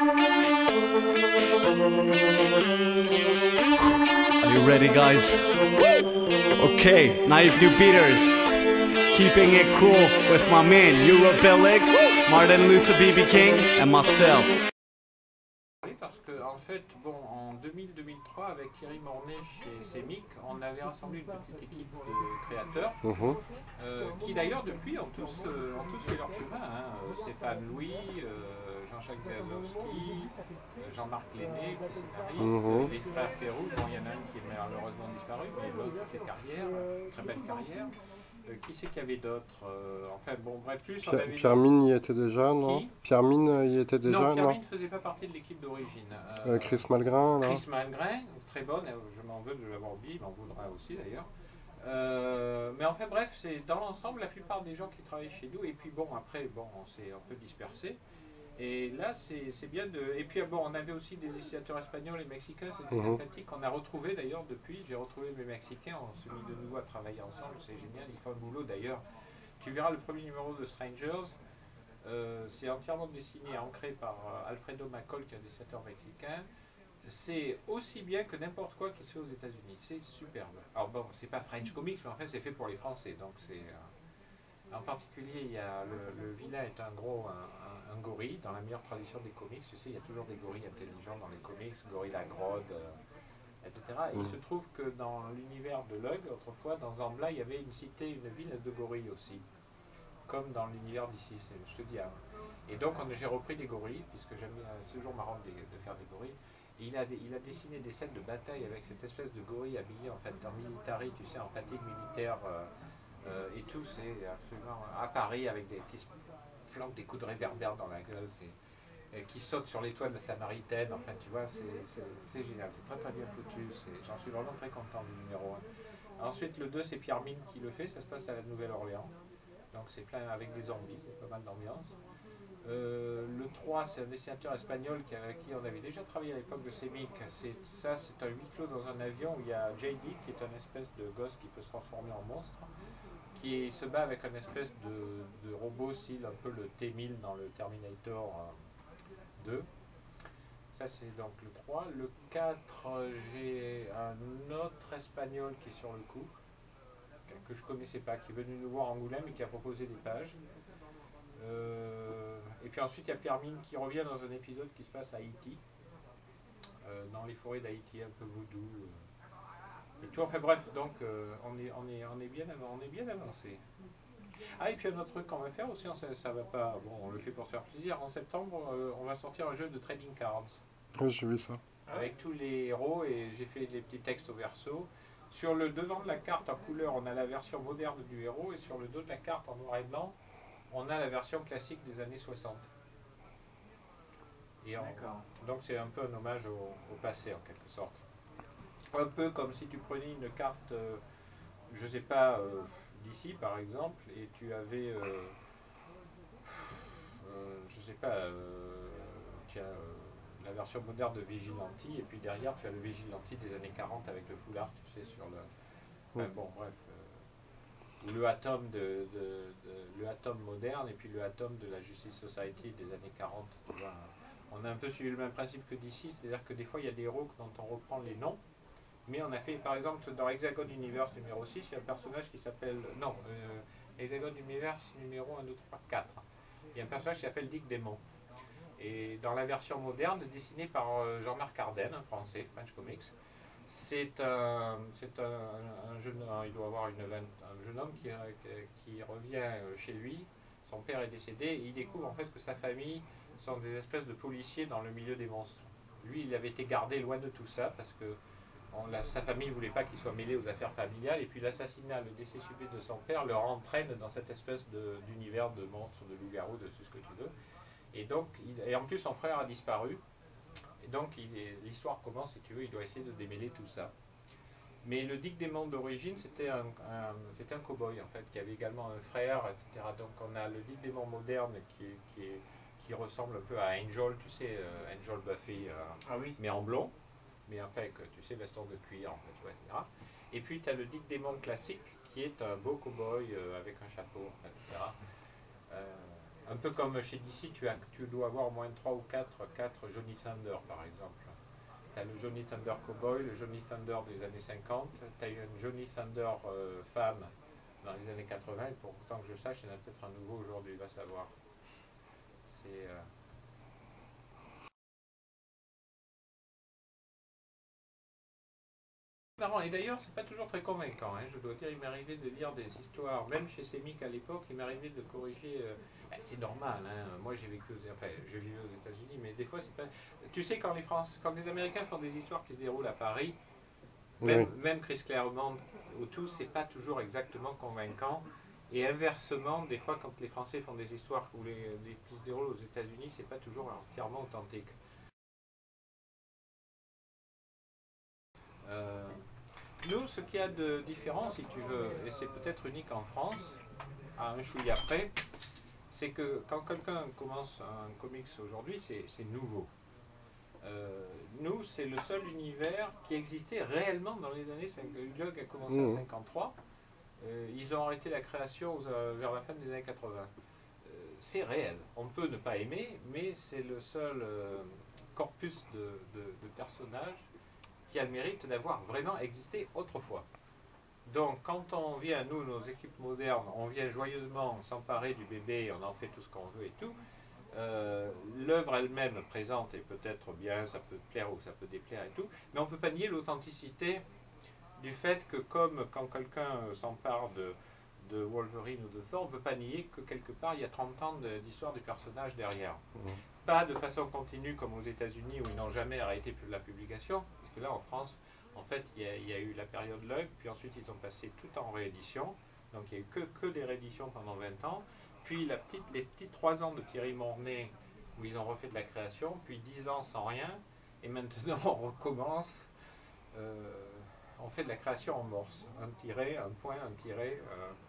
Are you ready, guys? Okay, Naive New Beaters. Keeping it cool with my man Europelix, Martin Luther B.B. King, and myself. Oui, parce que en fait, bon, en 2000-2003, avec Thierry Mornay chez CEMIC, on avait rassemblé une petite équipe de créateurs, qui d'ailleurs depuis ont tous fait leur chemin. Hein. Stéphane Louis, Jean-Jacques Zazowski, Jean-Marc Lenné, qui est scénariste, les frères Pérou, bon, il y en a un qui est malheureusement disparu, mais l'autre fait carrière, très belle carrière. Qui c'est qu'il y avait d'autres enfin bon, bref, plus on avait... Pierre Mine y était déjà, non? Pierre Mine y était déjà, non? Pierre Mine ne faisait pas partie de l'équipe d'origine. Chris Malgrin, là. Chris Malgrin, très bonne, je m'en veux de l'avoir oublié, il m'en voudra aussi d'ailleurs. Mais enfin bref, c'est dans l'ensemble la plupart des gens qui travaillent chez nous, et puis bon, après, bon, on s'est un peu dispersé. Et là, c'est bien de... Et puis bon, on avait aussi des dessinateurs espagnols et mexicains, c'était sympathique. On a retrouvé d'ailleurs depuis, j'ai retrouvé mes Mexicains, on s'est mis de nouveau à travailler ensemble, c'est génial, ils font un boulot d'ailleurs. Tu verras le premier numéro de Strangers, c'est entièrement dessiné et ancré par Alfredo Macol, qui est un dessinateur mexicain. C'est aussi bien que n'importe quoi qui se fait aux États-Unis, c'est superbe. Alors bon, c'est pas French Comics, mais en fait c'est fait pour les Français, donc c'est... En particulier, il y a le vilain est un gorille, dans la meilleure tradition des comics. Tu sais, il y a toujours des gorilles intelligents dans les comics, Gorilla Grodd, etc. Et il se trouve que dans l'univers de Lug, autrefois, dans Zambla, il y avait une cité, une ville de gorilles aussi, comme dans l'univers d'ici, je te dis. Hein. Et donc, j'ai repris des gorilles, puisque j'aime bien, c'est toujours marrant de faire des gorilles. Et il a dessiné des scènes de bataille avec cette espèce de gorille habillé en fait en military, tu sais, en fatigue militaire. Et tout, c'est absolument à Paris avec qui se flanquent des coups de réverbère dans la gueule, qui sautent sur les toits de la Samaritaine, enfin tu vois, c'est génial, c'est très très bien foutu, j'en suis vraiment très content du numéro 1. Ensuite le 2 c'est Pierre Mine qui le fait, ça se passe à la Nouvelle-Orléans, donc c'est plein avec des zombies, il y a pas mal d'ambiance. Le 3 c'est un dessinateur espagnol avec qui on avait déjà travaillé à l'époque de CEMIC, c'est un huis clos dans un avion où il y a JD qui est un espèce de gosse qui peut se transformer en monstre, qui se bat avec une espèce de robot style un peu le T-1000 dans le Terminator 2. Ça c'est donc le 3. Le 4, j'ai un autre espagnol qui est sur le coup, que je ne connaissais pas, qui est venu nous voir à Angoulême et qui a proposé des pages. Et puis ensuite il y a Pierre Mine qui revient dans un épisode qui se passe à Haïti, dans les forêts d'Haïti, un peu voodoo. Et tout, enfin bref, donc on est bien avancé. Ah, et puis un autre truc qu'on va faire aussi, ça va pas, bon, on le fait pour se faire plaisir. En septembre, on va sortir un jeu de trading cards. Oui, j'ai vu ça. Avec tous les héros, et j'ai fait les petits textes au verso. Sur le devant de la carte en couleur, on a la version moderne du héros, et sur le dos de la carte en noir et blanc, on a la version classique des années 60. Et donc c'est un peu un hommage au passé en quelque sorte. Un peu comme si tu prenais une carte, je sais pas, d'ici par exemple, et tu avais, je sais pas, tu as la version moderne de Vigilante, et puis derrière tu as le Vigilante des années 40 avec le foulard, tu sais, sur le... Enfin, bon, bref. Le Atom le Atom moderne, et puis le Atom de la Justice Society des années 40, tu vois. On a un peu suivi le même principe que d'ici, c'est-à-dire que des fois il y a des héros dont on reprend les noms. Mais on a fait, par exemple, dans Hexagon Universe numéro 6, il y a un personnage qui s'appelle... Non, Hexagon Universe numéro 1, 2, 3, 4. Il y a un personnage qui s'appelle Dick Démon. Et dans la version moderne, dessinée par Jean-Marc Ardenne, un français, French Comics, c'est un jeune homme, il doit avoir un jeune homme qui revient chez lui. Son père est décédé, et il découvre en fait que sa famille sont des espèces de policiers dans le milieu des monstres. Lui, il avait été gardé loin de tout ça, parce que sa famille ne voulait pas qu'il soit mêlé aux affaires familiales, et puis l'assassinat, le décès subit de son père le entraîne dans cette espèce d'univers de monstres, de loups-garous, de tout ce que tu veux. Et donc, et en plus son frère a disparu, et donc l'histoire commence, si tu veux, il doit essayer de démêler tout ça. Mais le Dick Démon d'origine, c'était un cow-boy en fait, qui avait également un frère, etc. Donc on a le Dick Démon moderne qui ressemble un peu à Angel, tu sais, Angel Buffy, mais en blond. Mais en fait, tu sais, veston de cuir, en fait, ouais, etc. Et puis, tu as le Dick Démon classique, qui est un beau cow-boy avec un chapeau, etc. Un peu comme chez DC, tu dois avoir au moins 3 ou 4 Johnny Thunder par exemple. Tu as le Johnny Thunder Cowboy, le Johnny Thunder des années 50, tu as une Johnny Thunder femme dans les années 80, et pour autant que je sache, il y en a peut-être un nouveau aujourd'hui, va savoir. C'est... marrant. Et d'ailleurs, c'est pas toujours très convaincant. Hein. Je dois dire, il m'est arrivé de lire des histoires, même chez Semic à l'époque, il m'est arrivé de corriger. C'est normal. Hein. Moi, j'ai vécu, enfin, je vivais aux États-Unis, mais des fois, c'est pas. Tu sais, quand les Américains font des histoires qui se déroulent à Paris, même Chris Claremont ou tout, c'est pas toujours exactement convaincant. Et inversement, des fois, quand les Français font des histoires qui se déroulent aux États-Unis, c'est pas toujours entièrement authentique. Nous, ce qu'il y a de différent, si tu veux, et c'est peut-être unique en France, à un chouïa près, c'est que quand quelqu'un commence un comics aujourd'hui, c'est nouveau. Nous, c'est le seul univers qui existait réellement dans les années 50. Hulog a commencé en 53. Ils ont arrêté la création vers la fin des années 80. C'est réel. On peut ne pas aimer, mais c'est le seul corpus de personnages qui a le mérite d'avoir vraiment existé autrefois. Donc quand on vient, nous, nos équipes modernes, on vient joyeusement s'emparer du bébé, on en fait tout ce qu'on veut et tout, l'œuvre elle-même présente est peut-être bien, ça peut plaire ou ça peut déplaire et tout, mais on ne peut pas nier l'authenticité du fait que comme quand quelqu'un s'empare de Wolverine ou de Thor, on ne peut pas nier que quelque part il y a 30 ans d'histoire du personnage derrière. Pas de façon continue comme aux États-Unis où ils n'ont jamais arrêté la publication, parce que là en France, en fait, il y a eu la période Lug, puis ensuite ils ont passé tout en réédition, donc il n'y a eu que des rééditions pendant 20 ans, puis les petites 3 ans de Thierry Mornay où ils ont refait de la création, puis 10 ans sans rien, et maintenant on recommence, on fait de la création en morse, un tiret, un point, un tiret,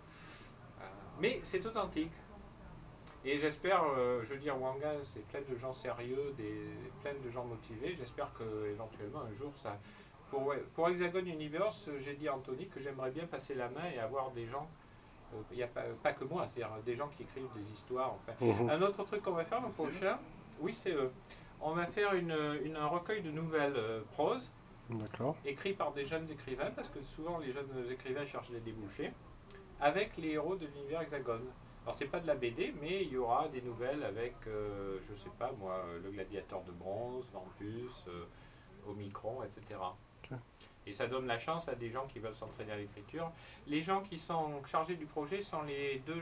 mais c'est authentique. Et j'espère, je veux dire, Wanga, c'est plein de gens sérieux, plein de gens motivés. J'espère qu'éventuellement, un jour, ça... Pour Hexagon Universe, j'ai dit à Anthony que j'aimerais bien passer la main et avoir des gens, il n'y a pas que moi, c'est-à-dire des gens qui écrivent des histoires. Enfin. Un autre truc qu'on va faire le prochain, oui, c'est on va faire un recueil de nouvelles prose, écrits par des jeunes écrivains, parce que souvent les jeunes écrivains cherchent des débouchés, avec les héros de l'univers Hexagon. Alors c'est pas de la BD, mais il y aura des nouvelles avec, je sais pas moi, le gladiateur de bronze, Vampus, Omicron, etc. Et ça donne la chance à des gens qui veulent s'entraîner à l'écriture. Les gens qui sont chargés du projet sont les deux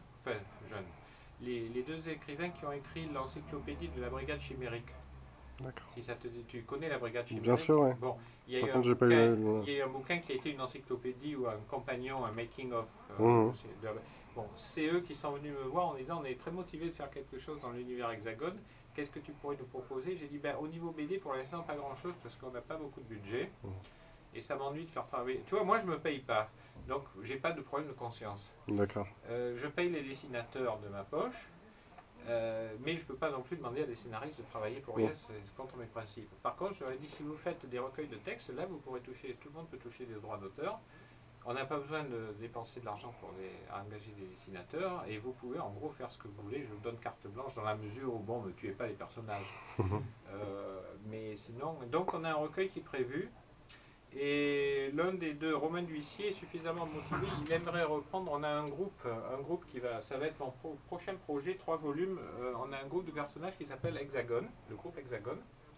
les deux écrivains qui ont écrit l'encyclopédie de la brigade chimérique. Si ça tu connais la brigade chimérique? Bien sûr, oui. Bon, il y a eu un bouquin qui a été une encyclopédie ou un compagnon, un making of. Bon, c'est eux qui sont venus me voir en disant on est très motivés de faire quelque chose dans l'univers Hexagone. Qu'est-ce que tu pourrais nous proposer? J'ai dit ben, au niveau BD pour l'instant pas grand chose parce qu'on n'a pas beaucoup de budget et ça m'ennuie de faire travailler. Tu vois, moi je me paye pas, donc j'ai pas de problème de conscience. D'accord. Je paye les dessinateurs de ma poche, mais je peux pas non plus demander à des scénaristes de travailler pour rien, c'est contre mes principes. Par contre, je leur ai dit si vous faites des recueils de textes, là vous pourrez toucher, tout le monde peut toucher des droits d'auteur. On n'a pas besoin de dépenser de l'argent pour engager des dessinateurs et vous pouvez en gros faire ce que vous voulez. Je vous donne carte blanche dans la mesure où, bon, ne tuez pas les personnages. Mais sinon, donc on a un recueil qui est prévu et l'un des deux, Romain D'Huissier, est suffisamment motivé. Il aimerait reprendre, on a un groupe qui va, ça va être mon prochain projet, 3 volumes. On a un groupe de personnages qui s'appelle Hexagon, le groupe Hexagon.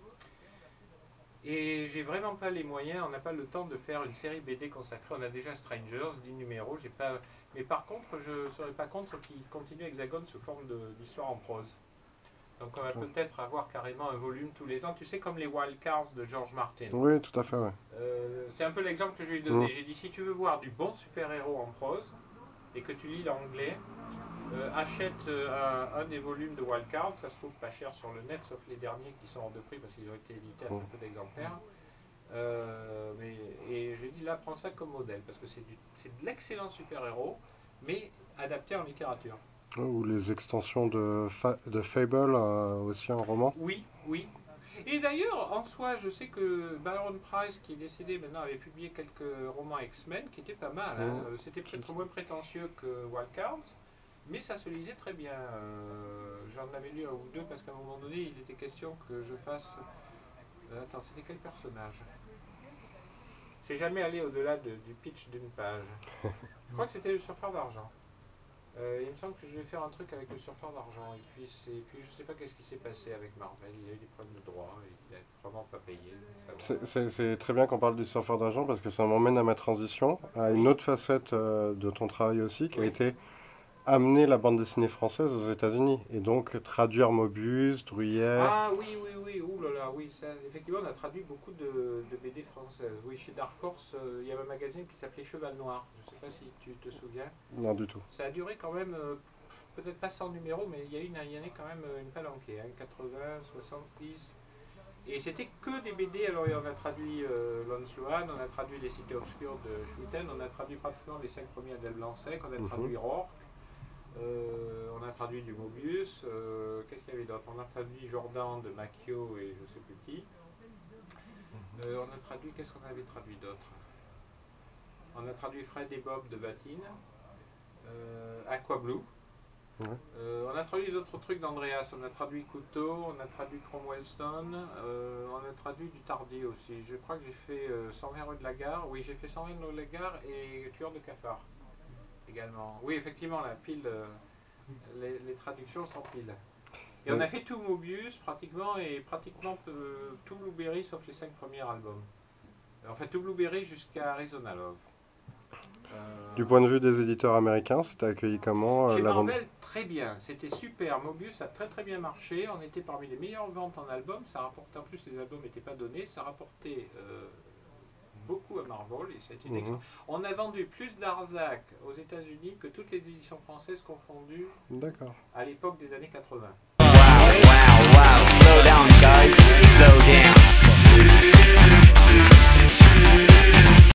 Et j'ai vraiment pas les moyens, on n'a pas le temps de faire une série BD consacrée. On a déjà Strangers, 10 numéros, mais par contre, je ne serais pas contre qu'ils continuent Hexagone sous forme d'histoire en prose. Donc on va peut-être avoir carrément un volume tous les ans, tu sais, comme les Wildcards de George Martin. Oui, tout à fait, ouais. C'est un peu l'exemple que je lui ai donné. J'ai dit, si tu veux voir du bon super-héros en prose, et que tu lis l'anglais, achète un des volumes de Wildcard, ça se trouve pas cher sur le net, sauf les derniers qui sont hors de prix parce qu'ils ont été édités à très peu d'exemplaires. Et j'ai dit là, prends ça comme modèle, parce que c'est de l'excellent super-héros, mais adapté en littérature. Ou les extensions de Fable, aussi en roman. Oui, oui. Et d'ailleurs, en soi, je sais que Byron Price, qui est décédé maintenant, avait publié quelques romans X-Men qui étaient pas mal. Hein. C'était peut-être moins prétentieux que Wildcards, Mais ça se lisait très bien. J'en avais lu un ou deux parce qu'à un moment donné, il était question que je fasse. Attends, c'était quel personnage? C'est jamais allé au-delà du pitch d'une page. Je crois que c'était le surfeur d'argent. Il me semble que je vais faire un truc avec le surfeur d'argent. Et puis je sais pas qu'est-ce qui s'est passé avec Marvel. Il a eu des problèmes de droit. Et il a vraiment pas payé. C'est très bien qu'on parle du surfeur d'argent parce que ça m'emmène à ma transition, à une autre facette de ton travail aussi, qui a été amener la bande dessinée française aux États-Unis et donc traduire Mobius, Druyère. Ah oui, oui, oui, ouh là là, oui, ça, effectivement, on a traduit beaucoup de BD françaises. Oui, chez Dark Horse, il y avait un magazine qui s'appelait Cheval Noir. Je ne sais pas si tu te souviens. Non, du tout. Ça a duré quand même, peut-être pas 100 numéros, mais il y en a quand même une palanquée, hein, 80, 70. Et c'était que des BD. Alors, on a traduit Lon Sloan, on a traduit Les Cités Obscures de Schuiten, on a traduit pratiquement les 5 premiers d'El Blanc-Sec, on a traduit Rourke. On a traduit du Mobius, qu'est-ce qu'il y avait d'autre? On a traduit Jordan de Macchio et je sais plus qui. On a traduit, qu'est-ce qu'on avait traduit d'autre? On a traduit Fred et Bob de Vatine, Aqua Blue. On a traduit d'autres trucs d'Andreas, on a traduit Couteau, on a traduit Cromwell Stone, on a traduit du Tardy aussi. Je crois que j'ai fait 120 rue de la Gare, oui j'ai fait 120 rue de la Gare et Tueur de cafard. Également. Oui, effectivement, la pile, les traductions s'empilent. Et on a fait tout Mobius pratiquement, et pratiquement tout Blueberry sauf les 5 premiers albums. En fait, tout Blueberry jusqu'à Arizona Love. Du point de vue des éditeurs américains, c'était accueilli comment chez la bande... Marvel, très bien. C'était super. Mobius a très très bien marché. On était parmi les meilleures ventes en albums. Ça rapportait, en plus, les albums n'étaient pas donnés. Ça rapportait... beaucoup à Marvel et ça a été une excellence. On a vendu plus d'Arzac aux États-Unis que toutes les éditions françaises confondues à l'époque des années 80. Wow, wow, wow.